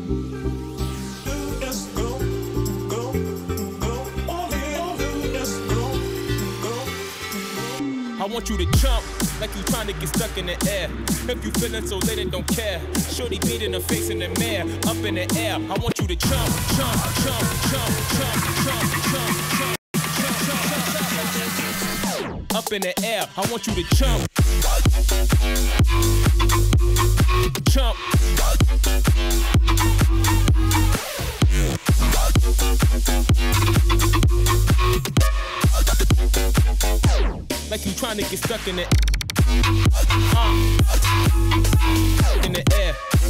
I want you to jump like you trying to get stuck in the air. If you feeling so lit and don't care, shorty beat in the face in the mirror, up in the air. I want you to jump, jump, jump, jump, jump, jump, jump, jump, up in the air. I want you to jump, jump. Like you trying to get stuck in it. In the air.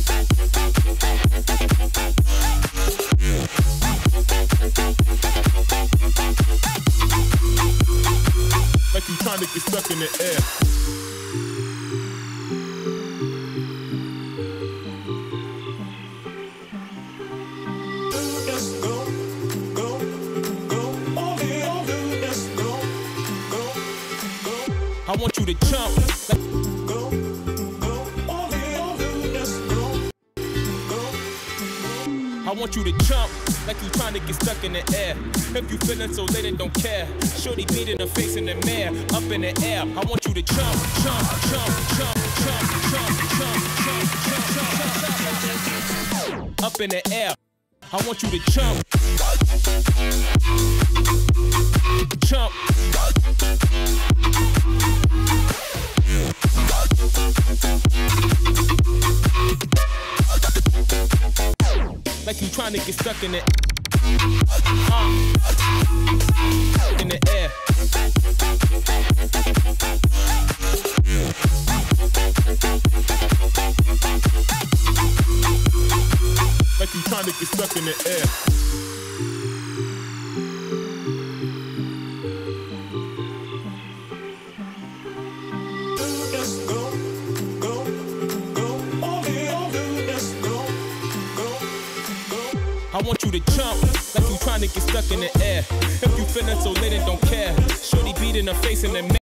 Like you trying to get stuck in the air. I want you to jump. I want you to jump like you trying to get stuck in the air. If you feeling so lit and don't care, shorty beat in the face in the mirror, up in the air. I want you to jump, jump, jump, jump, jump, jump, jump, jump, jump, jump, up in the air. I want you to jump, jump. Like you trying to get stuck in it. In the air. Like you trying to get stuck in the air. I want you to jump like you trying to get stuck in the air. If you feeling so lit and don't care, shorty beat in the face in the mirror.